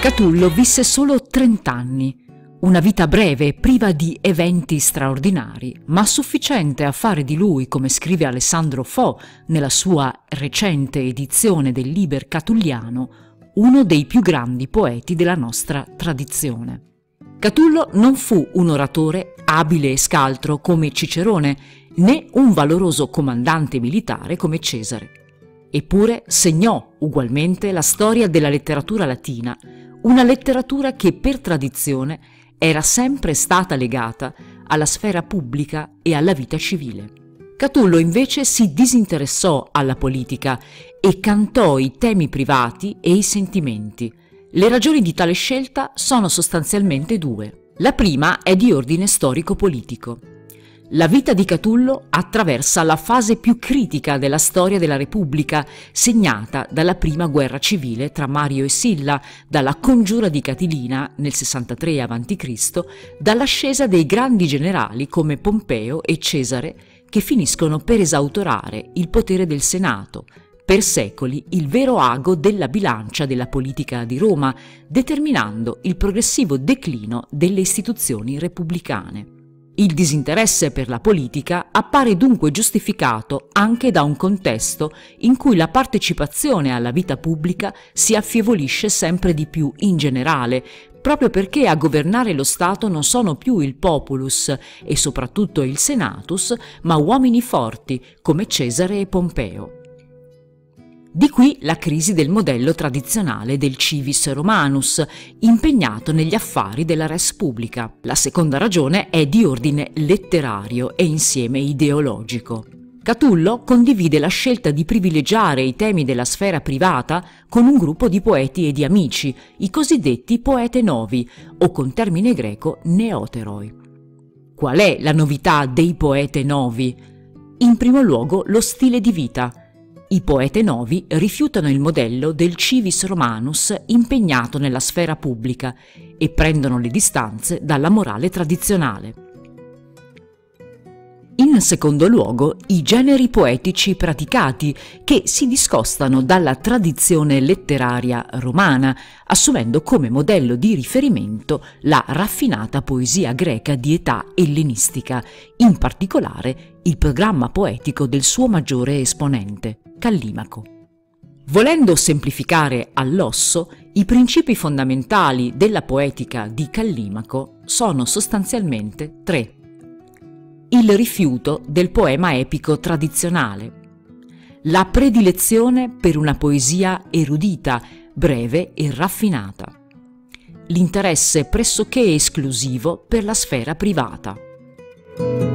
Catullo visse solo 30 anni, una vita breve, priva di eventi straordinari, ma sufficiente a fare di lui, come scrive Alessandro Fo nella sua recente edizione del Liber Catulliano, uno dei più grandi poeti della nostra tradizione. Catullo non fu un oratore abile e scaltro come Cicerone, né un valoroso comandante militare come Cesare. Eppure segnò ugualmente la storia della letteratura latina, una letteratura che per tradizione era sempre stata legata alla sfera pubblica e alla vita civile. Catullo invece si disinteressò alla politica e cantò i temi privati e i sentimenti. Le ragioni di tale scelta sono sostanzialmente due. La prima è di ordine storico-politico. La vita di Catullo attraversa la fase più critica della storia della Repubblica, segnata dalla prima guerra civile tra Mario e Silla, dalla congiura di Catilina nel 63 a.C., dall'ascesa dei grandi generali come Pompeo e Cesare, che finiscono per esautorare il potere del Senato, per secoli il vero ago della bilancia della politica di Roma, determinando il progressivo declino delle istituzioni repubblicane. Il disinteresse per la politica appare dunque giustificato anche da un contesto in cui la partecipazione alla vita pubblica si affievolisce sempre di più in generale, proprio perché a governare lo Stato non sono più il populus e soprattutto il senatus, ma uomini forti come Cesare e Pompeo. Di qui la crisi del modello tradizionale del civis romanus, impegnato negli affari della res publica. La seconda ragione è di ordine letterario e insieme ideologico. Catullo condivide la scelta di privilegiare i temi della sfera privata con un gruppo di poeti e di amici, i cosiddetti poete novi, o con termine greco neoteroi. Qual è la novità dei poete novi? In primo luogo lo stile di vita. I poete novi rifiutano il modello del civis romanus impegnato nella sfera pubblica e prendono le distanze dalla morale tradizionale. In secondo luogo, i generi poetici praticati, che si discostano dalla tradizione letteraria romana, assumendo come modello di riferimento la raffinata poesia greca di età ellenistica, in particolare il programma poetico del suo maggiore esponente, Callimaco. Volendo semplificare all'osso, i principi fondamentali della poetica di Callimaco sono sostanzialmente tre. Il rifiuto del poema epico tradizionale, la predilezione per una poesia erudita, breve e raffinata, l'interesse pressoché esclusivo per la sfera privata.